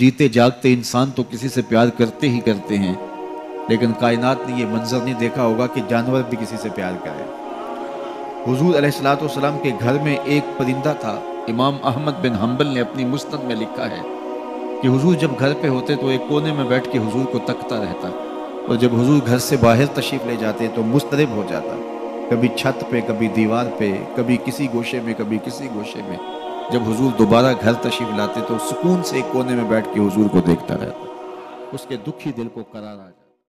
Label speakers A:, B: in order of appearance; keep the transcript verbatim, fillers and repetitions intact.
A: जीते जागते इंसान तो किसी से प्यार करते ही करते हैं, लेकिन कायनात ने ये मंजर नहीं देखा होगा कि जानवर भी किसी से प्यार करे। हुजूर अलैहिस्सलातु वस्सलाम के घर में एक परिंदा था। इमाम अहमद बिन हम्बल ने अपनी मुस्नद में लिखा है कि हुजूर जब घर पे होते तो एक कोने में बैठ के हुजूर को तकता रहता, और जब हुजूर घर से बाहर तशरीफ़ ले जाते तो मुस्तरिब हो जाता, कभी छत पे, कभी दीवार पे, कभी किसी गोशे में, कभी किसी गोशे में। जब हुजूर दोबारा घर तशरीफ़ लाते तो सुकून से एक कोने में बैठ के हुजूर को देखता रहता, उसके दुखी दिल को करार आ जाता।